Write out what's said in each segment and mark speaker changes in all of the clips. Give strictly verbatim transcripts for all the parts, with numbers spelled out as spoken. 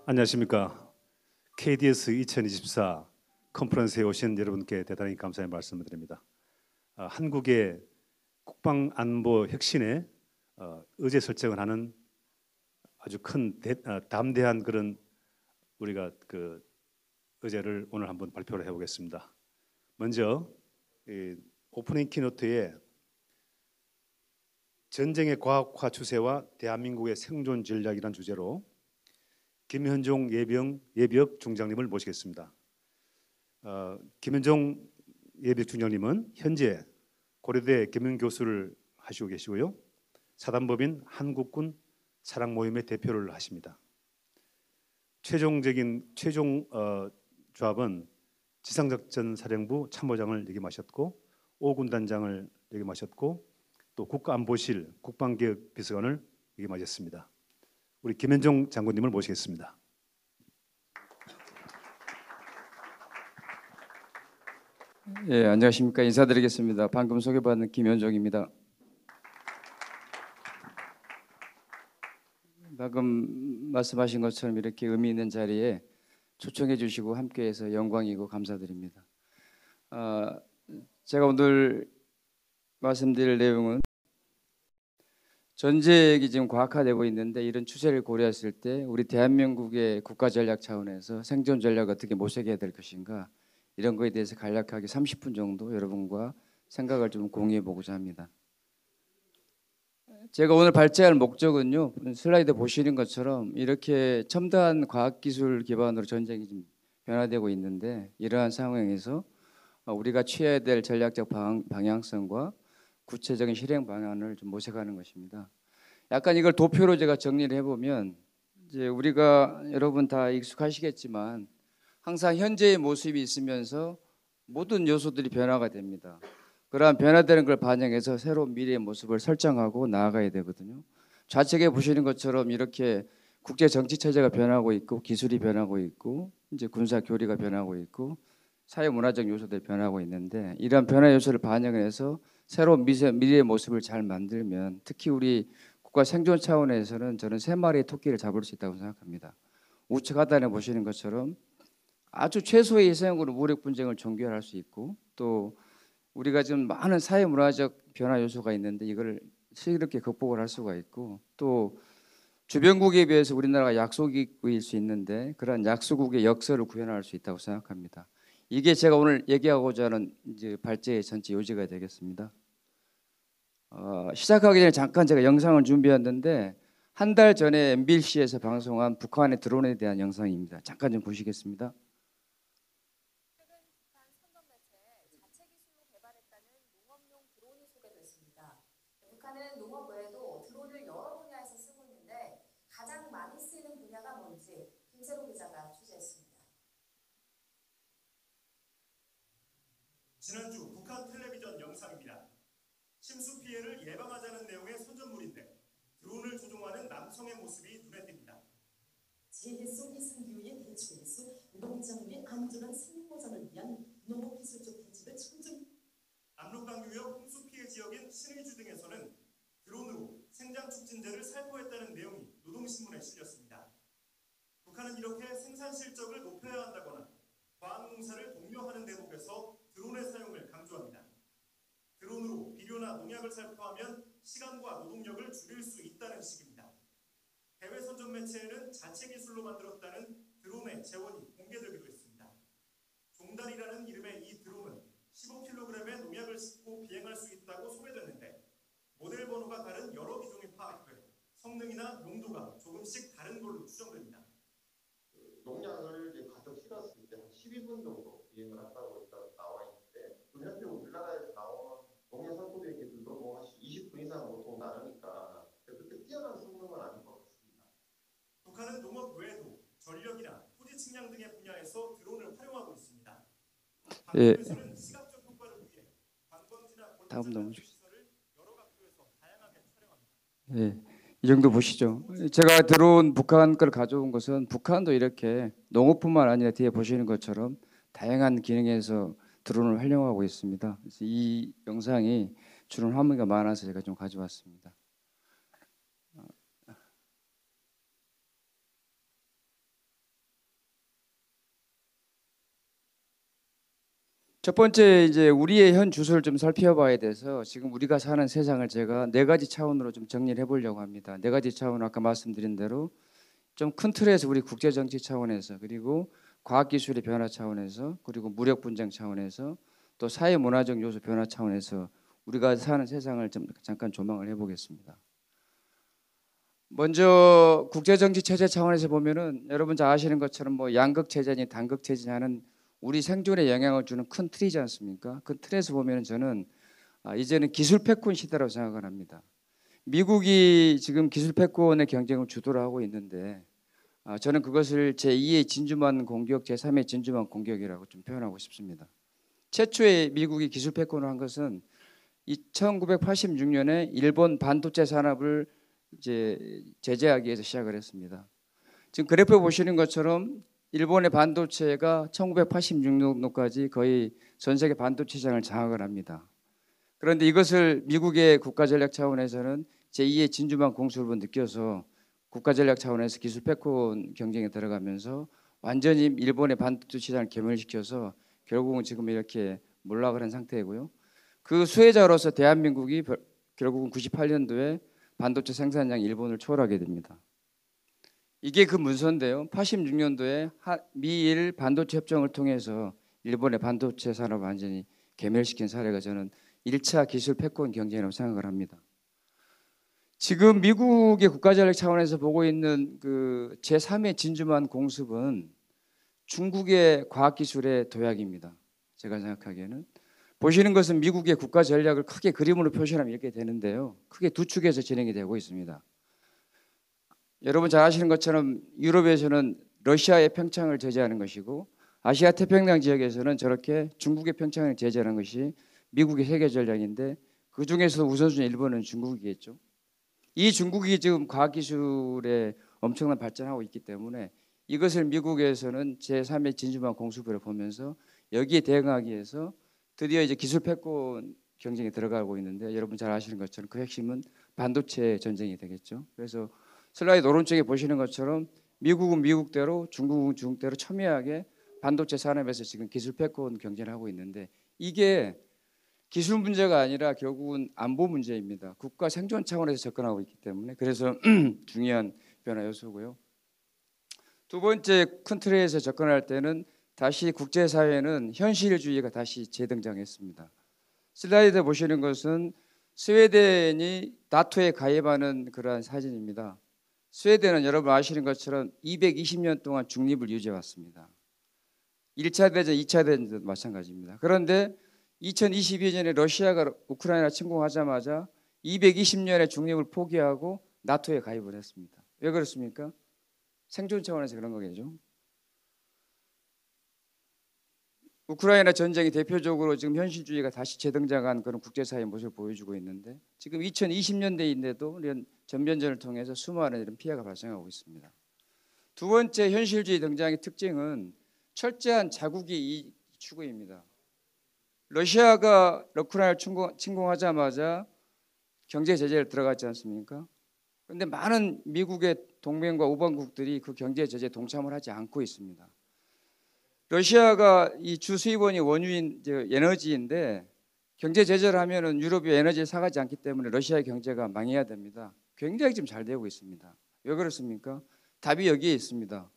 Speaker 1: 안녕하십니까. 케이디에스 이천이십사 컨퍼런스에 오신 여러분께 대단히 감사의 말씀을 드립니다. 아, 한국의 국방안보 혁신에 어, 의제 설정을 하는 아주 큰 대, 아, 담대한 그런 우리가 그 의제를 오늘 한번 발표를 해보겠습니다. 먼저 이 오프닝 키노트에 전쟁의 과학화 추세와 대한민국의 생존 전략이라는 주제로 김현종 예병 예비역 중장님을 모시겠습니다. 어, 김현종 예비역 중장님은 현재 고려대 겸임교수를 하시고 계시고요. 사단법인 한국군 사랑 모임의 대표를 하십니다. 최종적인 최종 어, 조합은 지상작전 사령부 참모장을 역임하셨고 오군단장을 역임하셨고 또 국가안보실 국방개혁 비서관을 역임하셨습니다. 우리 김현종 장군님을 모시겠습니다.
Speaker 2: 예, 안녕하십니까. 인사드리겠습니다. 방금 소개받은 김현종입니다. 방금 말씀하신 것처럼 이렇게 의미 있는 자리에 초청해 주시고 함께해서 영광이고 감사드립니다. 아, 제가 오늘 말씀드릴 내용은 전쟁이 지금 과학화되고 있는데 이런 추세를 고려했을 때 우리 대한민국의 국가 전략 차원에서 생존 전략을 어떻게 모색해야 될 것인가, 이런 거에 대해서 간략하게 삼십 분 정도 여러분과 생각을 좀 공유해 보고자 합니다. 제가 오늘 발제할 목적은요, 슬라이드 보시는 것처럼 이렇게 첨단 과학기술 기반으로 전쟁이 좀 변화되고 있는데, 이러한 상황에서 우리가 취해야 될 전략적 방향성과 구체적인 실행 방안을 좀 모색하는 것입니다. 약간 이걸 도표로 제가 정리를 해보면, 이제 우리가 여러분 다 익숙하시겠지만 항상 현재의 모습이 있으면서 모든 요소들이 변화가 됩니다. 그러한 변화되는 걸 반영해서 새로운 미래의 모습을 설정하고 나아가야 되거든요. 좌측에 보시는 것처럼 이렇게 국제 정치 체제가 변하고 있고 기술이 변하고 있고 이제 군사 교리가 변하고 있고 사회 문화적 요소들이 변하고 있는데, 이러한 변화 요소를 반영해서 새로운 미래의 모습을 잘 만들면 특히 우리 국가 생존 차원에서는 저는 세 마리의 토끼를 잡을 수 있다고 생각합니다. 우측 하단에 보시는 것처럼 아주 최소의 희생으로 무력 분쟁을 종결할 수 있고, 또 우리가 지금 많은 사회 문화적 변화 요소가 있는데 이걸 슬기롭게 극복을 할 수가 있고, 또 주변국에 비해서 우리나라가 약소국일 수 있는데 그러한 약소국의 역사를 구현할 수 있다고 생각합니다. 이게 제가 오늘 얘기하고자 하는 이제 발제의 전체 요지가 되겠습니다. 어, 시작하기 전에 잠깐 제가 영상을 준비했는데 한 달 전에 엠비씨에서 방송한 북한의 드론에 대한 영상입니다. 잠깐 좀 보시겠습니다.
Speaker 3: 최근 북한 선전 매체에 자체 기술로 개발했다는 농업용 드론이 소개됐습니다. 북한은 농업 외에도 드론을 여러 분야에서 쓰고 있는데 가장 많이 쓰이는 분야가 뭔지 김세로 기자가 취재했습니다.
Speaker 4: 지난주 북한 텔레비전 영상입니다. 침수 피해를 예방하자는 내용의 선전물인데 드론을 조종하는 남성의 모습이 눈에 띕니다.
Speaker 5: 재해성 이상기후의 대처에서 농작물의 안전한 생명 보장을 위한 농업기술적 대책을 청정.
Speaker 4: 압록강유역 홍수 피해 지역인 신의주 등에서는 드론으로 생장 촉진제를 살포했다는 내용이 노동신문에 실렸습니다. 북한은 이렇게 생산 실적을 높여야 한다거나 과학농사를 독려하는 대목에서 드론의 사용을 강조합니다. 드론으로 비료나 농약을 살포하면 시간과 노동력을 줄일 수 있다는 식입니다. 해외 선전 매체에는 자체 기술로 만들었다는 드론의 재원이 공개되기도 했습니다. 종달이라는 이름의 이 드론은 십오 킬로그램의 농약을 싣고 비행할 수 있다고 소개됐는데 모델 번호가 다른 여러 기종이 파악돼 성능이나 용도가 조금씩 다른 걸로 추정됩니다.
Speaker 6: 농약을 이제 가득 실었을 때 한 십이 분 정도 비행을 한다고 일단 나와 있는데, 현재 우리나라에서 나오는 농약 살포된 기술도 뭐 이십 분 이상 보통 나르니까 그렇게 뛰어난 성능은 아닌 것 같습니다.
Speaker 4: 북한은 농업 외에도 전력이나 토지 측량 등의 분야에서 드론을 활용하고 있습니다.
Speaker 2: 예.
Speaker 4: 방송에서는 시각적 효과를 위해 관광지나
Speaker 2: 다음
Speaker 4: 골목
Speaker 2: 넘어주세요.
Speaker 4: 시설을 여러 각도에서 다양하게 촬영합니다.
Speaker 2: 예, 이 정도 보시죠. 제가 들어온 북한 걸 가져온 것은 북한도 이렇게 농업뿐만 아니라 뒤에 보시는 것처럼 다양한 기능에서 드론을 활용하고 있습니다. 그래서 이 영상이 주는 함의가 많아서 제가 좀 가져왔습니다. 첫 번째 이제 우리의 현 주소를 좀 살펴봐야 돼서 지금 우리가 사는 세상을 제가 네 가지 차원으로 좀 정리를 해보려고 합니다. 네 가지 차원 아까 말씀드린 대로 좀 큰 틀에서 우리 국제 정치 차원에서 그리고 과학기술의 변화 차원에서 그리고 무력 분쟁 차원에서 또 사회 문화적 요소 변화 차원에서 우리가 사는 세상을 좀 잠깐 조망을 해보겠습니다. 먼저 국제 정치 체제 차원에서 보면은 여러분 잘 아시는 것처럼 뭐 양극 체제니 단극 체제니 하는 우리 생존에 영향을 주는 큰 틀이지 않습니까? 그 틀에서 보면은 저는 아, 이제는 기술 패권 시대라고 생각을 합니다. 미국이 지금 기술 패권의 경쟁을 주도를 하고 있는데 아, 저는 그것을 제이의 진주만 공격, 제삼의 진주만 공격이라고 좀 표현하고 싶습니다. 최초의 미국이 기술 패권을 한 것은 천구백팔십육 년에 일본 반도체 산업을 이제 제재하기 위해서 시작을 했습니다. 지금 그래프 보시는 것처럼 일본의 반도체가 천구백팔십육 년도까지 거의 전 세계 반도체 시장을 장악을 합니다. 그런데 이것을 미국의 국가전략 차원에서는 제이의 진주만 공수를 느껴서 국가전략 차원에서 기술 패권 경쟁에 들어가면서 완전히 일본의 반도체 시장을 괴멸시켜서 결국은 지금 이렇게 몰락을 한 상태이고요. 그 수혜자로서 대한민국이 결국은 구십팔 년도에 반도체 생산량 일본을 초월하게 됩니다. 이게 그 문서인데요. 팔십육 년도에 미일 반도체 협정을 통해서 일본의 반도체 산업을 완전히 괴멸시킨 사례가 저는 일 차 기술 패권 경쟁이라고 생각을 합니다. 지금 미국의 국가전략 차원에서 보고 있는 그 제삼의 진주만 공습은 중국의 과학기술의 도약입니다. 제가 생각하기에는 보시는 것은 미국의 국가전략을 크게 그림으로 표시하면 이렇게 되는데요. 크게 두 축에서 진행이 되고 있습니다. 여러분 잘 아시는 것처럼 유럽에서는 러시아의 평창을 제재하는 것이고 아시아 태평양 지역에서는 저렇게 중국의 평창을 제재하는 것이 미국의 세계 전략인데 그 중에서 우선순위 일본은 중국이겠죠. 이 중국이 지금 과학기술에 엄청난 발전하고 있기 때문에 이것을 미국에서는 제삼의 진주만 공수부를 보면서 여기에 대응하기 위해서 드디어 이제 기술 패권 경쟁에 들어가고 있는데 여러분 잘 아시는 것처럼 그 핵심은 반도체 전쟁이 되겠죠. 그래서 슬라이드 오른쪽에 보시는 것처럼 미국은 미국대로 중국은 중국대로 첨예하게 반도체 산업에서 지금 기술 패권 경쟁을 하고 있는데 이게 기술 문제가 아니라 결국은 안보 문제입니다. 국가 생존 차원에서 접근하고 있기 때문에 그래서 중요한 변화 요소고요. 두 번째 큰 틀에서 접근할 때는 다시 국제사회는 현실주의가 다시 재등장했습니다. 슬라이드에 보시는 것은 스웨덴이 나토에 가입하는 그러한 사진입니다. 스웨덴은 여러분 아시는 것처럼 이백이십 년 동안 중립을 유지해 왔습니다. 일 차 대전, 이 차 대전도 마찬가지입니다. 그런데 이천이십이 년에 러시아가 우크라이나 침공하자마자 이백이십 년의 중립을 포기하고 나토에 가입을 했습니다. 왜 그렇습니까? 생존 차원에서 그런 거겠죠. 우크라이나 전쟁이 대표적으로 지금 현실주의가 다시 재등장한 그런 국제사회의 모습을 보여주고 있는데 지금 이천이십 년대인데도 이런 전면전을 통해서 수많은 이런 피해가 발생하고 있습니다. 두 번째 현실주의 등장의 특징은 철저한 자국이 추구입니다. 러시아가 우크라이나를 침공, 침공하자마자 경제 제재를 들어갔지 않습니까? 그런데 많은 미국의 동맹과 우방국들이 그 경제 제재에 동참을 하지 않고 있습니다. 러시아가 이 주 수입원이 원유인 에너지인데 경제 제재를 하면은 유럽이 에너지를 사가지 않기 때문에 러시아의 경제가 망해야 됩니다. 굉장히 지금 잘 되고 있습니다. 왜 그렇습니까? 답이 여기에 있습니다.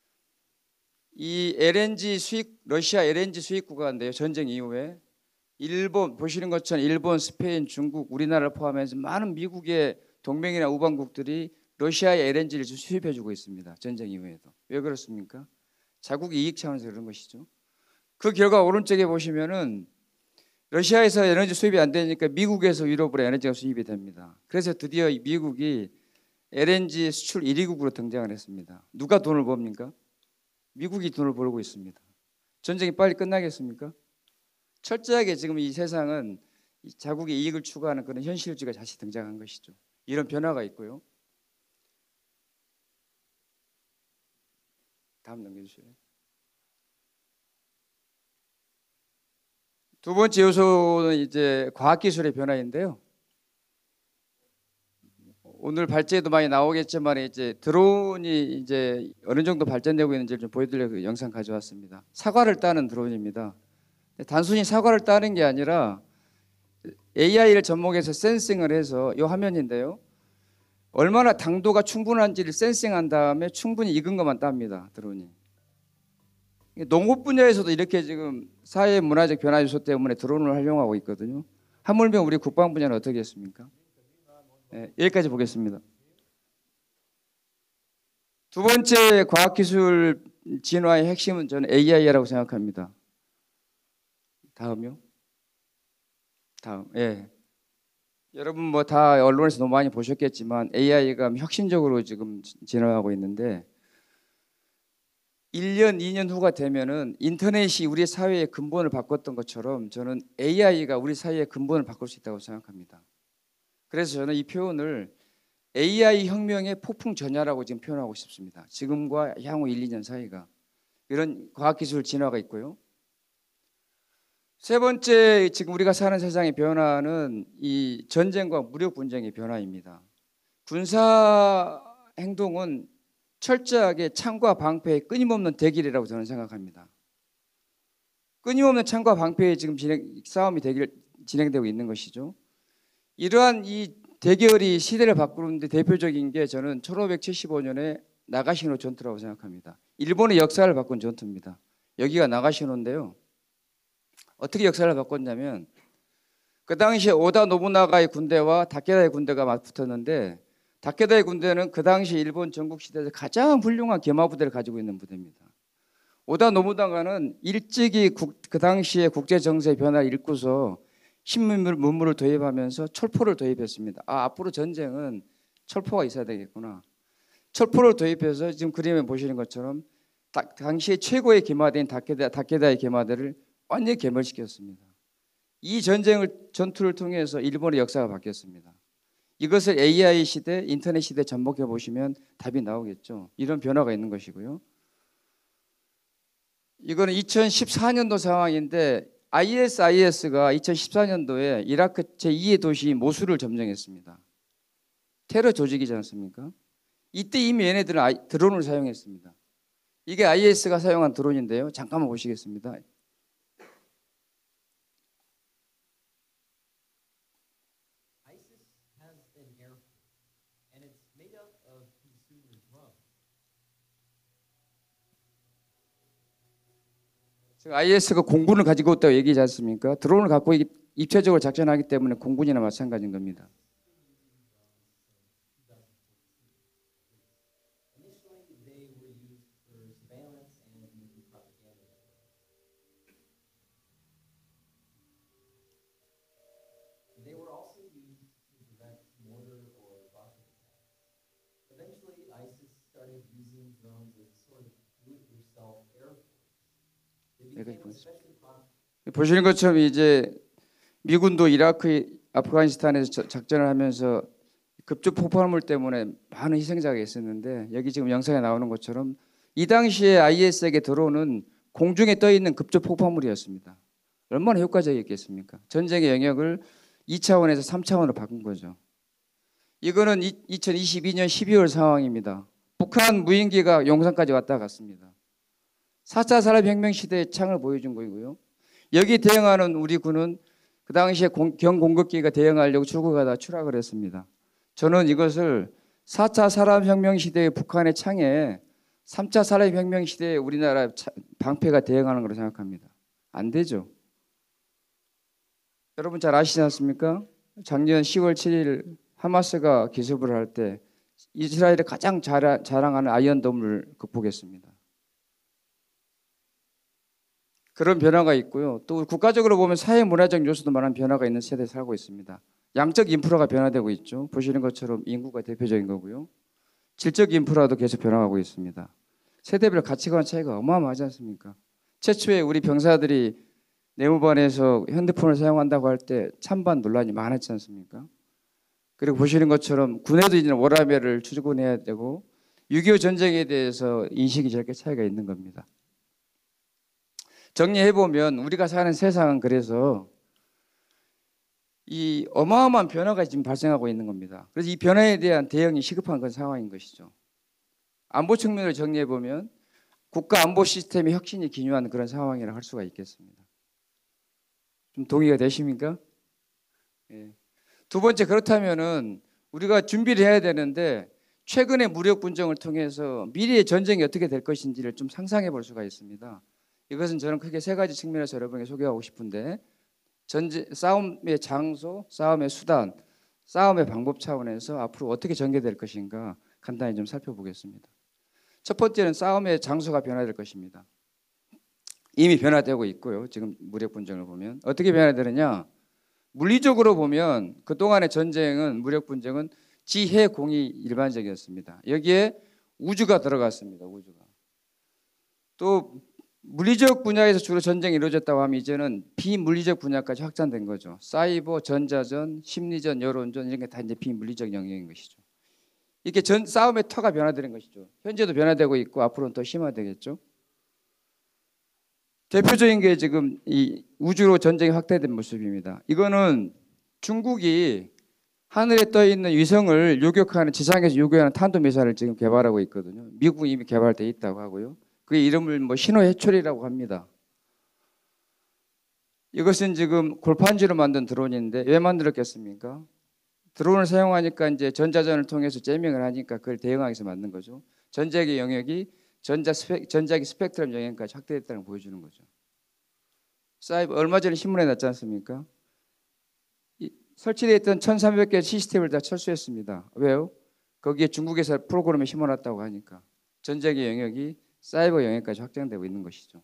Speaker 2: 이 엘엔지 수입 러시아 엘엔지 수입 국가인데요. 전쟁 이후에 일본 보시는 것처럼 일본, 스페인, 중국, 우리나라를 포함해서 많은 미국의 동맹이나 우방국들이 러시아의 엘엔지를 수입해주고 있습니다. 전쟁 이후에도. 왜 그렇습니까? 자국의 이익 차원에서 그런 것이죠. 그 결과 오른쪽에 보시면은 러시아에서 에너지 수입이 안 되니까 미국에서 유럽으로 에너지가 수입이 됩니다. 그래서 드디어 미국이 엘엔지 수출 일 위국으로 등장을 했습니다. 누가 돈을 법니까? 미국이 돈을 벌고 있습니다. 전쟁이 빨리 끝나겠습니까? 철저하게 지금 이 세상은 자국의 이익을 추구하는 그런 현실주의가 다시 등장한 것이죠. 이런 변화가 있고요. 다음 넘겨주실래요? 두 번째 요소는 이제 과학기술의 변화인데요. 오늘 발제도 많이 나오겠지만 이제 드론이 이제 어느 정도 발전되고 있는지를 좀 보여드리려고 영상 가져왔습니다. 사과를 따는 드론입니다. 단순히 사과를 따는 게 아니라 에이아이를 접목해서 센싱을 해서 이 화면인데요. 얼마나 당도가 충분한지를 센싱한 다음에 충분히 익은 것만 땁니다. 드론이. 농업 분야에서도 이렇게 지금 사회 문화적 변화 요소 때문에 드론을 활용하고 있거든요. 하물며 우리 국방 분야는 어떻게 했습니까? 네, 여기까지 보겠습니다. 두 번째 과학기술 진화의 핵심은 저는 에이아이라고 생각합니다. 다음요. 다음. 예. 여러분 뭐 다 언론에서 너무 많이 보셨겠지만 에이아이가 혁신적으로 지금 진화하고 있는데 일 년, 이 년 후가 되면은 인터넷이 우리 사회의 근본을 바꿨던 것처럼 저는 에이아이가 우리 사회의 근본을 바꿀 수 있다고 생각합니다. 그래서 저는 이 표현을 에이아이 혁명의 폭풍 전야라고 지금 표현하고 싶습니다. 지금과 향후 일, 이 년 사이가 이런 과학기술 진화가 있고요. 세 번째, 지금 우리가 사는 세상의 변화는 이 전쟁과 무력 분쟁의 변화입니다. 군사 행동은 철저하게 창과 방패의 끊임없는 대결이라고 저는 생각합니다. 끊임없는 창과 방패의 지금 진행, 싸움이 대결, 진행되고 있는 것이죠. 이러한 이 대결이 시대를 바꾸는데 대표적인 게 저는 천오백칠십오 년에 나가시노 전투라고 생각합니다. 일본의 역사를 바꾼 전투입니다. 여기가 나가시노인데요. 어떻게 역사를 바꿨냐면 그 당시에 오다 노부나가의 군대와 다케다의 군대가 맞붙었는데 다케다의 군대는 그 당시 일본 전국 시대에서 가장 훌륭한 gem화 부대를 가지고 있는 부대입니다. 오다 노부나가는 일찍이 국, 그 당시에 국제 정세의 변화를 읽고서 신문물 문물을 도입하면서 철포를 도입했습니다. 아, 앞으로 전쟁은 철포가 있어야 되겠구나. 철포를 도입해서 지금 그림에 보시는 것처럼 다, 당시에 최고의 gem화대인 다케다, 다케다의 gem화대를 완전히 괴멸시켰습니다. 이 전쟁을 전투를 통해서 일본의 역사가 바뀌었습니다. 이것을 에이아이 시대, 인터넷 시대에 접목해 보시면 답이 나오겠죠. 이런 변화가 있는 것이고요. 이거는 이천십사 년도 상황인데 아이에스아이에스가 이천십사 년도에 이라크 제이의 도시 모술을 점령했습니다. 테러 조직이지 않습니까? 이때 이미 얘네들은 아이, 드론을 사용했습니다. 이게 아이에스가 사용한 드론인데요. 잠깐만 보시겠습니다. 아이에스가 공군을 가지고 있다고 얘기하지 않습니까? 드론을 갖고 입체적으로 작전하기 때문에 공군이나 마찬가지인 겁니다. 보시는 것처럼 이제 미군도 이라크, 아프가니스탄에서 작전을 하면서 급조 폭발물 때문에 많은 희생자가 있었는데 여기 지금 영상에 나오는 것처럼 이 당시에 아이에스에게 들어오는 공중에 떠 있는 급조 폭발물이었습니다. 얼마나 효과적이었겠습니까? 전쟁의 영역을 이 차원에서 삼 차원으로 바꾼 거죠. 이거는 이천이십이 년 십이월 상황입니다. 북한 무인기가 용산까지 왔다 갔습니다. 사 차 산업혁명 시대의 창을 보여준 거이고요. 여기 대응하는 우리 군은 그 당시에 경공급기가 대응하려고 출국하다 추락을 했습니다. 저는 이것을 사 차 산업혁명 시대의 북한의 창에 삼 차 산업혁명 시대의 우리나라 방패가 대응하는 거로 생각합니다. 안 되죠. 여러분 잘 아시지 않습니까? 작년 시월 칠일 하마스가 기습을 할 때 이스라엘이 가장 자랑, 자랑하는 아이언돔을 극복했습니다. 그런 변화가 있고요. 또 국가적으로 보면 사회 문화적 요소도 많은 변화가 있는 세대에 살고 있습니다. 양적 인프라가 변화되고 있죠. 보시는 것처럼 인구가 대표적인 거고요. 질적 인프라도 계속 변화하고 있습니다. 세대별 가치관 차이가 어마어마하지 않습니까? 최초에 우리 병사들이 내무반에서 핸드폰을 사용한다고 할 때 찬반 논란이 많았지 않습니까? 그리고 보시는 것처럼 군에도 이제 워라밸을 출근해야 되고 육이오 전쟁에 대해서 인식이 저렇게 차이가 있는 겁니다. 정리해보면 우리가 사는 세상은 그래서 이 어마어마한 변화가 지금 발생하고 있는 겁니다. 그래서 이 변화에 대한 대응이 시급한 그런 상황인 것이죠. 안보 측면을 정리해보면 국가 안보 시스템의 혁신이 기요한 그런 상황이라고 할 수가 있겠습니다. 좀 동의가 되십니까? 예. 두 번째, 그렇다면은 우리가 준비를 해야 되는데 최근의 무력 분쟁을 통해서 미래의 전쟁이 어떻게 될 것인지를 좀 상상해 볼 수가 있습니다. 이것은 저는 크게 세 가지 측면에서 여러분에게 소개하고 싶은데, 전제, 싸움의 장소, 싸움의 수단, 싸움의 방법 차원에서 앞으로 어떻게 전개될 것인가 간단히 좀 살펴보겠습니다. 첫 번째는 싸움의 장소가 변화될 것입니다. 이미 변화되고 있고요. 지금 무력 분쟁을 보면 어떻게 변화되느냐? 물리적으로 보면 그동안의 전쟁은, 무력 분쟁은 지해 공이 일반적이었습니다. 여기에 우주가 들어갔습니다. 우주가. 또 물리적 분야에서 주로 전쟁이 이루어졌다고 하면 이제는 비물리적 분야까지 확장된 거죠. 사이버, 전자전, 심리전, 여론전 이런 게 다 이제 비물리적 영역인 것이죠. 이렇게 전 싸움의 터가 변화되는 것이죠. 현재도 변화되고 있고 앞으로는 더 심화되겠죠. 대표적인 게 지금 이 우주로 전쟁이 확대된 모습입니다. 이거는 중국이 하늘에 떠 있는 위성을 요격하는, 지상에서 요격하는 탄도미사일을 지금 개발하고 있거든요. 미국이 이미 개발돼 있다고 하고요. 그 이름을 뭐 신호 해초리라고 합니다. 이것은 지금 골판지로 만든 드론인데 왜 만들었겠습니까? 드론을 사용하니까 이제 전자전을 통해서 제밍을 하니까 그걸 대응하기 위해서 만든 거죠. 전자기 영역이 전자 스펙, 전자기 스펙트럼 영역까지 확대됐다는 걸 보여주는 거죠. 사이버, 얼마 전에 신문에 났지 않습니까? 이, 설치되어 있던 천삼백 개 시스템을 다 철수했습니다. 왜요? 거기에 중국에서 프로그램을 심어놨다고 하니까 전자기 영역이 사이버 영역까지 확장되고 있는 것이죠.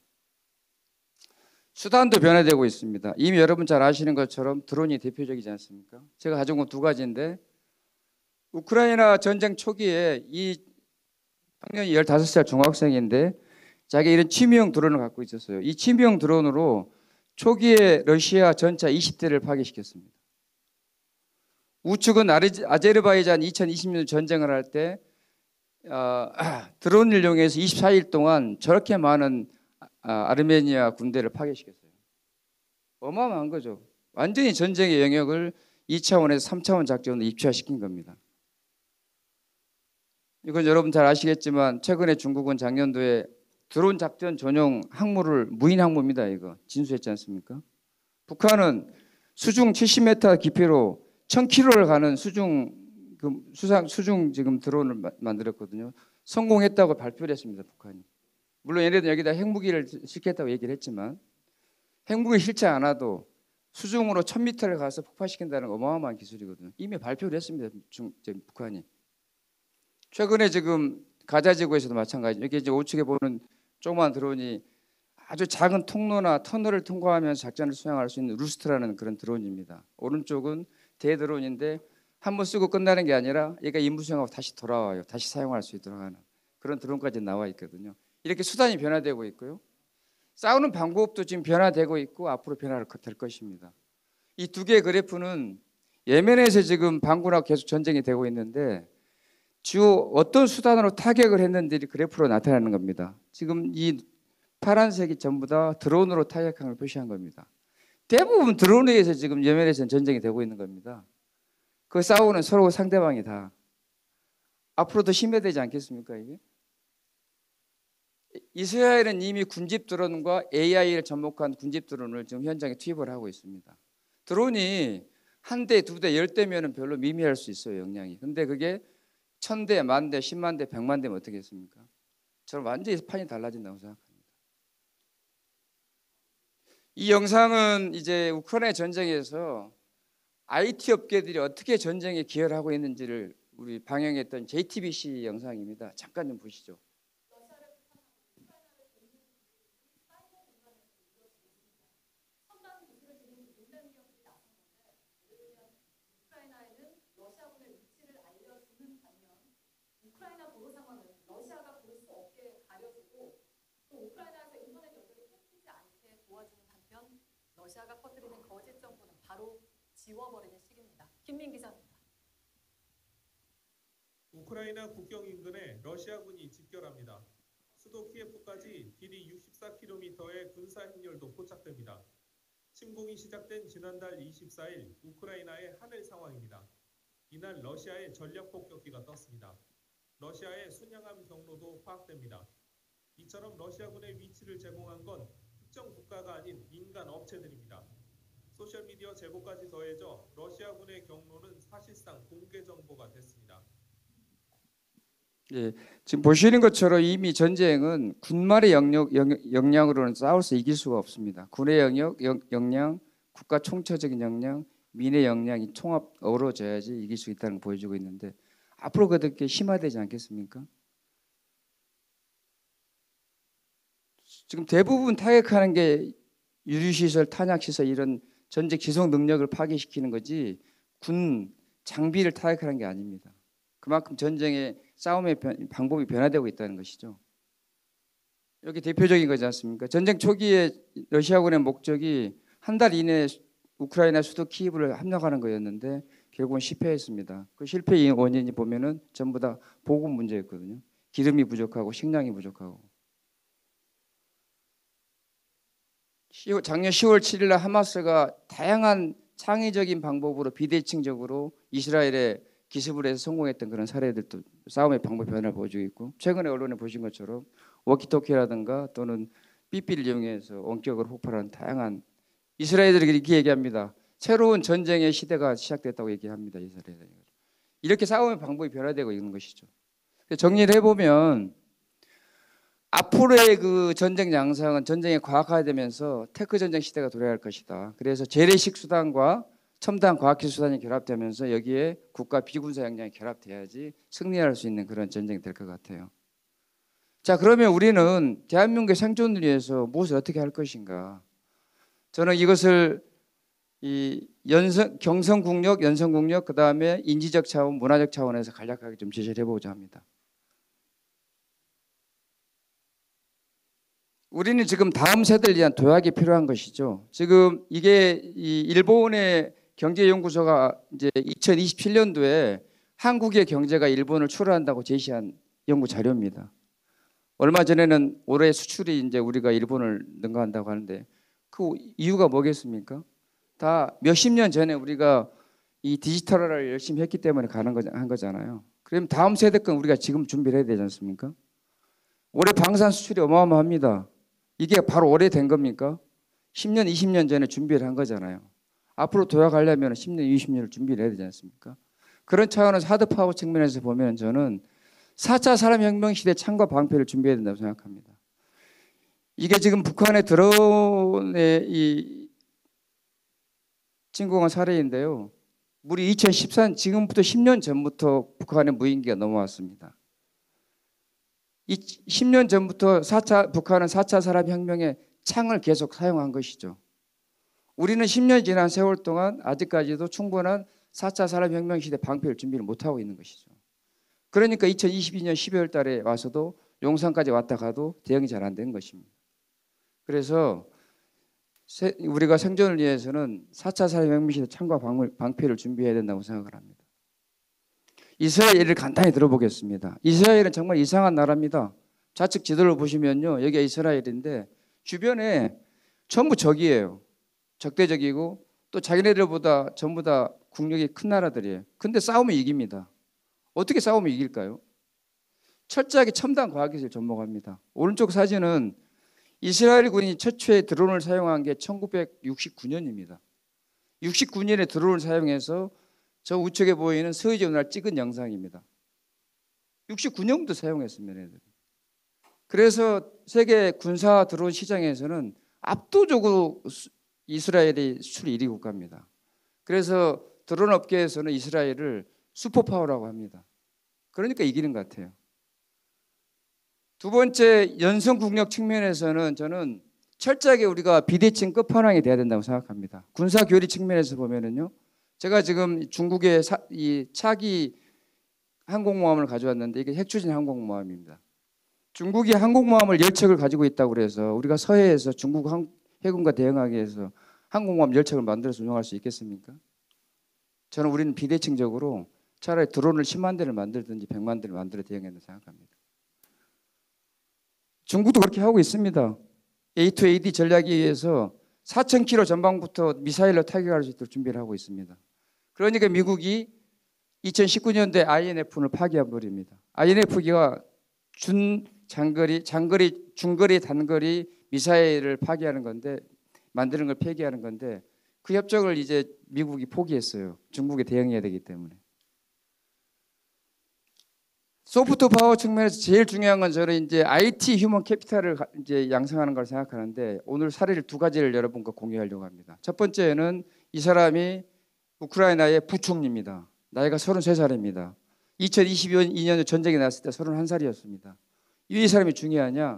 Speaker 2: 수단도 변화되고 있습니다. 이미 여러분 잘 아시는 것처럼 드론이 대표적이지 않습니까? 제가 가져온 건 두 가지인데, 우크라이나 전쟁 초기에 이 학년이 열다섯 살 중학생인데 자기 이런 취미용 드론을 갖고 있었어요. 이 취미용 드론으로 초기에 러시아 전차 이십 대를 파괴시켰습니다. 우측은 아제르바이잔 이천이십 년 전쟁을 할 때 어, 드론을 이용해서 이십사 일 동안 저렇게 많은 아, 아르메니아 군대를 파괴시켰어요. 어마어마한 거죠. 완전히 전쟁의 영역을 이 차원에서 삼 차원 작전으로 입체화시킨 겁니다. 이건 여러분 잘 아시겠지만 최근에 중국은 작년도에 드론 작전 전용 항모를, 무인 항모입니다. 이거 진수했지 않습니까? 북한은 수중 칠십 미터 깊이로 천 킬로미터를 가는 수중 그 수상 수중 지금 드론을 마, 만들었거든요. 성공했다고 발표를 했습니다. 북한이. 물론 얘네들 여기다 핵무기를 싣겠다고 얘기를 했지만 핵무기 실체 않아도 수중으로 천 미터를 가서 폭파시킨다는 어마어마한 기술이거든요. 이미 발표를 했습니다. 중, 북한이. 최근에 지금 가자지구에서도 마찬가지. 이렇게 이제 우측에 보는 조그만 드론이 아주 작은 통로나 터널을 통과하면서 작전을 수행할 수 있는 루스트라는 그런 드론입니다. 오른쪽은 대드론인데 한 번 쓰고 끝나는 게 아니라 얘가 임무 수행하고 다시 돌아와요. 다시 사용할 수 있도록 하는 그런 드론까지 나와 있거든요. 이렇게 수단이 변화되고 있고요. 싸우는 방법도 지금 변화되고 있고 앞으로 변화될 것입니다. 이 두 개의 그래프는 예멘에서 지금 반군하고 계속 전쟁이 되고 있는데 주요 어떤 수단으로 타격을 했는지 그래프로 나타나는 겁니다. 지금 이 파란색이 전부 다 드론으로 타격한 걸 표시한 겁니다. 대부분 드론에 의해서 지금 예멘에서는 전쟁이 되고 있는 겁니다. 그 싸우는 서로 상대방이 다. 앞으로 더 심해되지 않겠습니까 이게? 이스라엘은 이미 군집 드론과 에이아이를 접목한 군집 드론을 지금 현장에 투입을 하고 있습니다. 드론이 한 대, 두 대, 열 대면은 별로 미미할 수 있어요 영향이. 근데 그게 천 대, 만 대, 십만 대, 백만 대면 어떻게 했습니까? 저는 완전히 판이 달라진다고 생각합니다. 이 영상은 이제 우크라이나 전쟁에서 아이티 업계들이 어떻게 전쟁에 기여를 하고 있는지를 우리 방영했던 제이티비씨 영상입니다. 잠깐 좀 보시죠.
Speaker 3: 우크라이나 보도 상황은 러시아가 볼 수 없게 가려주고 또 우크라이나에서 인터넷 연결이 끊기지 않게 도와주는 한편 러시아가 퍼뜨리는 거짓 정보는 바로 지워버리는 시기입니다. 김민 기자입니다.
Speaker 7: 우크라이나 국경 인근에 러시아군이 집결합니다. 수도 키예프까지 길이 육십사 킬로미터의 군사 행렬도 포착됩니다. 침공이 시작된 지난달 이십사 일 우크라이나의 하늘 상황입니다. 이날 러시아의 전략 폭격기가 떴습니다. 러시아의 순양함 경로도 파악됩니다. 이처럼 러시아군의 위치를 제공한 건 특정 국가가 아닌 민간 업체들입니다. 소셜미디어 제보까지 더해져 러시아군의 경로는 사실상 공개 정보가 됐습니다.
Speaker 2: 예, 지금 보시는 것처럼 이미 전쟁은 군말의 영역, 영- 역량으로는 싸워서 이길 수가 없습니다. 군의 영역, 역, 역량, 국가 총체적인 역량, 민의 역량이 통합 어우러져야지 이길 수 있다는 걸 보여주고 있는데 앞으로 그렇게 심화되지 않겠습니까? 지금 대부분 타격하는 게 유류시설, 탄약시설 이런 전쟁 지속 능력을 파괴시키는 거지 군 장비를 타격하는 게 아닙니다. 그만큼 전쟁의 싸움의 변, 방법이 변화되고 있다는 것이죠. 여기 대표적인 거지 않습니까? 전쟁 초기에 러시아군의 목적이 한 달 이내에 우크라이나 수도 키이브를 함락하는 거였는데 결국은 실패했습니다. 그 실패의 원인이 보면은 전부 다 보급 문제였거든요. 기름이 부족하고 식량이 부족하고. 작년 시월 칠일 날 하마스가 다양한 창의적인 방법으로 비대칭적으로 이스라엘에 기습을 해서 성공했던 그런 사례들도 싸움의 방법 변화를 보여주고 있고 최근에 언론에 보신 것처럼 워키토키라든가 또는 삐삐를 이용해서 원격으로 폭발하는 다양한 이스라엘들이 이렇게 얘기합니다. 새로운 전쟁의 시대가 시작됐다고 얘기합니다. 이스라엘. 이렇게 싸움의 방법이 변화되고 있는 것이죠. 정리를 해보면 앞으로의 그 전쟁 양상은 전쟁이 과학화되면서 테크 전쟁 시대가 도래할 것이다. 그래서 재래식 수단과 첨단 과학기술 수단이 결합되면서 여기에 국가 비군사 역량이 결합돼야지 승리할 수 있는 그런 전쟁이 될 것 같아요. 자, 그러면 우리는 대한민국의 생존을 위해서 무엇을 어떻게 할 것인가? 저는 이것을 이 연성, 경성국력, 연성국력, 그 다음에 인지적 차원, 문화적 차원에서 간략하게 좀 제시를 해보고자 합니다. 우리는 지금 다음 세대를 위한 도약이 필요한 것이죠. 지금 이게 이 일본의 경제연구소가 이제 이천이십칠 년도에 한국의 경제가 일본을 추월한다고 제시한 연구 자료입니다. 얼마 전에는 올해 수출이 이제 우리가 일본을 능가한다고 하는데 그 이유가 뭐겠습니까? 다 몇십 년 전에 우리가 이 디지털화를 열심히 했기 때문에 가는 거, 한 거잖아요. 그럼 다음 세대 건 우리가 지금 준비를 해야 되지 않습니까? 올해 방산 수출이 어마어마합니다. 이게 바로 올해 된 겁니까? 십 년, 이십 년 전에 준비를 한 거잖아요. 앞으로 도약하려면 십 년, 이십 년을 준비를 해야 되지 않습니까? 그런 차원에서 하드파워 측면에서 보면 저는 사 차 산업혁명 시대 창과 방패를 준비해야 된다고 생각합니다. 이게 지금 북한의 드론의 이 진공한 사례인데요. 우리 이천십사 년 지금부터 십 년 전부터 북한의 무인기가 넘어왔습니다. 이 십 년 전부터 사 차 북한은 사 차 산업혁명의 창을 계속 사용한 것이죠. 우리는 십 년 지난 세월 동안 아직까지도 충분한 사 차 산업혁명 시대 방패를 준비를 못하고 있는 것이죠. 그러니까 이천이십이 년 십이월 달에 와서도 용산까지 왔다 가도 대응이 잘 안 된 것입니다. 그래서 우리가 생존을 위해서는 사 차 산업혁명 시대 창과 방패를 준비해야 된다고 생각을 합니다. 이스라엘을 간단히 들어보겠습니다. 이스라엘은 정말 이상한 나라입니다. 좌측 지도를 보시면요. 여기가 이스라엘인데 주변에 전부 적이에요. 적대적이고 또 자기네들보다 전부 다 국력이 큰 나라들이에요. 근데 싸우면 이깁니다. 어떻게 싸우면 이길까요? 철저하게 첨단 과학기술을 접목합니다. 오른쪽 사진은 이스라엘 군이 최초의 드론을 사용한 게 천구백육십구 년입니다. 육십구 년에 드론을 사용해서 저 우측에 보이는 서해지 운하를 찍은 영상입니다. 육십구 년부터 사용했습니다. 얘네들이. 그래서 세계 군사 드론 시장에서는 압도적으로 이스라엘이 수출 일 위 국가입니다. 그래서 드론 업계에서는 이스라엘을 슈퍼파워라고 합니다. 그러니까 이기는 것 같아요. 두 번째 연성국력 측면에서는 저는 철저하게 우리가 비대칭 끝판왕이 돼야 된다고 생각합니다. 군사교리 측면에서 보면은요. 제가 지금 중국의 사, 이 차기 항공모함을 가져왔는데 이게 핵추진 항공모함입니다. 중국이 항공모함을 열 척을 가지고 있다고 그래서 우리가 서해에서 중국 항, 해군과 대응하기 위해서 항공모함 열 척을 만들어서 운영할 수 있겠습니까? 저는 우리는 비대칭적으로 차라리 드론을 십만 대를 만들든지 백만 대를 만들어 대응해야 된다고 생각합니다. 중국도 그렇게 하고 있습니다. 에이 투 에이 디 전략에 의해서 사천 킬로미터 전방부터 미사일로 타격할 수 있도록 준비를 하고 있습니다. 그러니까 미국이 이천십구 년도에 아이 엔 에프를 파기해버립니다. 아이 엔 에프가 준 장거리, 장거리, 중거리, 단거리 미사일을 파기하는 건데 만드는 걸 폐기하는 건데 그 협정을 이제 미국이 포기했어요. 중국에 대응해야 되기 때문에. 소프트 파워 측면에서 제일 중요한 건 저는 이제 아이티 휴먼 캐피탈을 이제 양성하는 걸 생각하는데 오늘 사례를 두 가지를 여러분과 공유하려고 합니다. 첫 번째는 이 사람이 우크라이나의 부총리입니다. 나이가 서른세 살입니다. 이천이십이 년에 전쟁이 났을 때 서른한 살이었습니다. 왜 이 사람이 중요하냐?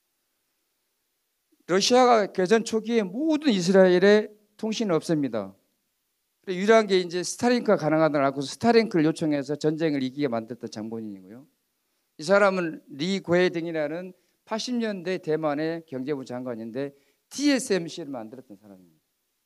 Speaker 2: 러시아가 개전 초기에 모든 이스라엘의 통신을 없앱니다. 유일한 게 이제 스타링크가 가능하다고 알고 스타링크를 요청해서 전쟁을 이기게 만들었던 장본인이고요. 이 사람은 리 고해등이라는 팔십 년대 대만의 경제부 장관인데 티에스엠씨를 만들었던 사람입니다.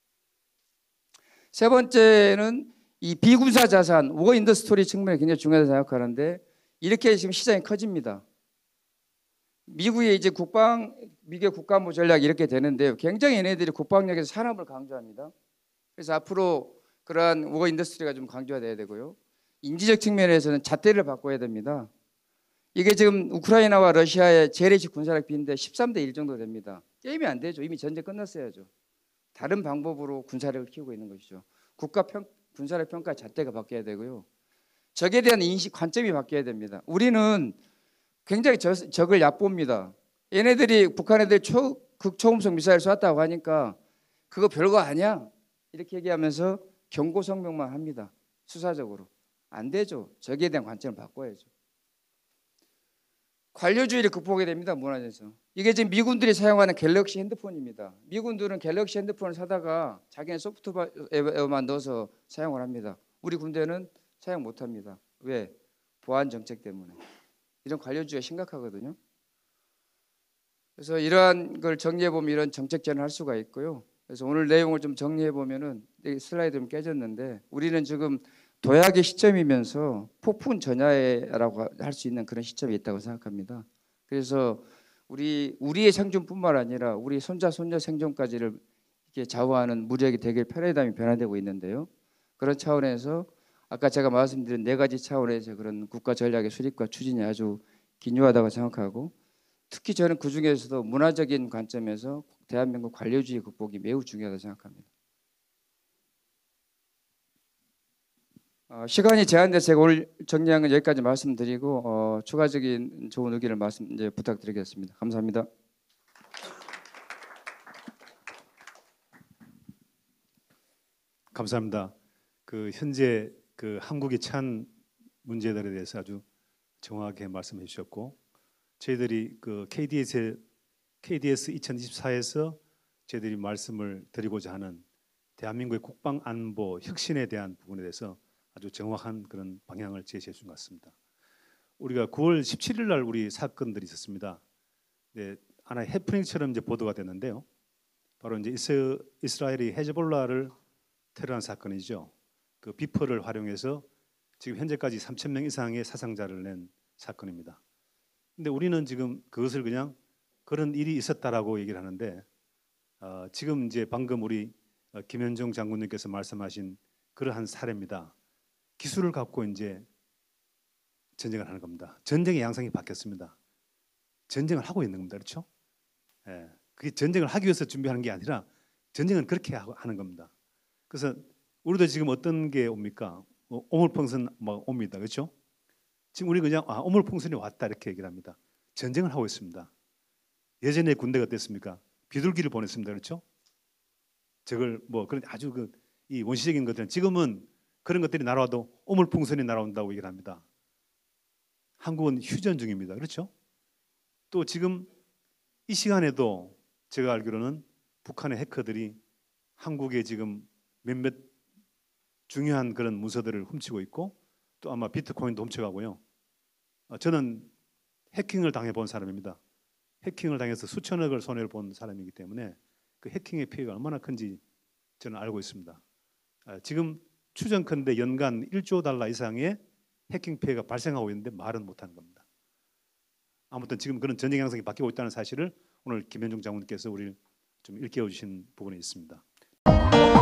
Speaker 2: 세 번째는 이 비군사 자산, 워 인더스토리 측면이 굉장히 중요하다고 생각하는데 이렇게 지금 시장이 커집니다. 미국의 이제 국방, 미국의 국가안보 전략이 이렇게 되는데요. 굉장히 얘네들이 국방력에서 산업을 강조합니다. 그래서 앞으로 그러한 워 인더스트리가 좀 강조가 돼야 되고요. 인지적 측면에서는 잣대를 바꿔야 됩니다. 이게 지금 우크라이나와 러시아의 재래식 군사력 비인데 십삼 대 일 정도 됩니다. 게임이 안 되죠. 이미 전쟁 끝났어야죠. 다른 방법으로 군사력을 키우고 있는 것이죠. 국가 평, 군사력 평가 잣대가 바뀌어야 되고요. 적에 대한 인식 관점이 바뀌어야 됩니다. 우리는 굉장히 적, 적을 얕봅니다. 얘네들이 북한 애들 초, 극초음속 미사일 쐈다고 하니까 그거 별거 아니야 이렇게 얘기하면서 경고 성명만 합니다. 수사적으로. 안 되죠. 적에 대한 관점을 바꿔야죠. 관료주의를 극복해야 됩니다. 문화에서. 이게 지금 미군들이 사용하는 갤럭시 핸드폰입니다. 미군들은 갤럭시 핸드폰을 사다가 자기네 소프트웨어만 넣어서 사용을 합니다. 우리 군대는 사용 못합니다. 왜? 보안 정책 때문에. 이런 관료주의가 심각하거든요. 그래서 이러한 걸 정리해보면 이런 정책전을 할 수가 있고요. 그래서 오늘 내용을 좀 정리해보면은 슬라이드 좀 깨졌는데 우리는 지금 도약의 시점이면서 폭풍 전야라고 할 수 있는 그런 시점이 있다고 생각합니다. 그래서 우리 우리의 생존뿐만 아니라 우리 손자 손녀 생존까지를 이렇게 좌우하는 무력의 대결 패러다임이 변화되고 있는데요. 그런 차원에서 아까 제가 말씀드린 네 가지 차원에서 그런 국가 전략의 수립과 추진이 아주 기묘하다고 생각하고 특히 저는 그 중에서도 문화적인 관점에서 대한민국 관료주의 극복이 매우 중요하다고 생각합니다. 어, 시간이 제한돼서 제가 오늘 정리한 건 여기까지 말씀드리고 어, 추가적인 좋은 의견을 말씀 이제 부탁드리겠습니다. 감사합니다.
Speaker 1: 감사합니다. 그 현재 그 한국이 처한 문제들에 대해서 아주 정확하게 말씀해 주셨고 저희들이 그 케이디에스 케이디에스 이천이십사에서 저희들이 말씀을 드리고자 하는 대한민국의 국방 안보 혁신에 대한 부분에 대해서 아주 정확한 그런 방향을 제시해 준 것 같습니다. 우리가 구월 십칠일 날 우리 사건들이 있었습니다. 네, 하나의 해프닝처럼 이제 보도가 됐는데요. 바로 이제 이스, 이스라엘이 헤즈볼라를 테러한 사건이죠. 그 비퍼를 활용해서 지금 현재까지 삼천 명 이상의 사상자를 낸 사건입니다. 근데 우리는 지금 그것을 그냥 그런 일이 있었다라고 얘기를 하는데 어, 지금 이제 방금 우리 김현종 장군님께서 말씀하신 그러한 사례입니다. 기술을 갖고 이제 전쟁을 하는 겁니다. 전쟁의 양상이 바뀌었습니다. 전쟁을 하고 있는 겁니다. 그렇죠? 예, 그게 전쟁을 하기 위해서 준비하는 게 아니라 전쟁은 그렇게 하는 겁니다. 그래서 우리도 지금 어떤 게 옵니까? 어, 오물풍선 막 옵니다. 그렇죠? 지금 우리 그냥 아, 오물풍선이 왔다 이렇게 얘기를 합니다. 전쟁을 하고 있습니다. 예전에 군대가 어땠습니까? 비둘기를 보냈습니다. 그렇죠? 저걸 뭐 그런 아주 그 이 원시적인 것들은 지금은 그런 것들이 날아와도 오물풍선이 날아온다고 얘기를 합니다. 한국은 휴전 중입니다. 그렇죠? 또 지금 이 시간에도 제가 알기로는 북한의 해커들이 한국에 지금 몇몇 중요한 그런 문서들을 훔치고 있고 또 아마 비트코인도 훔쳐가고요. 저는 해킹을 당해본 사람입니다. 해킹을 당해서 수천억을 손해를 본 사람이기 때문에 그 해킹의 피해가 얼마나 큰지 저는 알고 있습니다. 지금 추정컨대 연간 일조 달러 이상의 해킹 피해가 발생하고 있는데 말은 못하는 겁니다. 아무튼 지금 그런 전쟁 양상이 바뀌고 있다는 사실을 오늘 김현종 장군께서 우리를 좀 일깨워 주신 부분이 있습니다.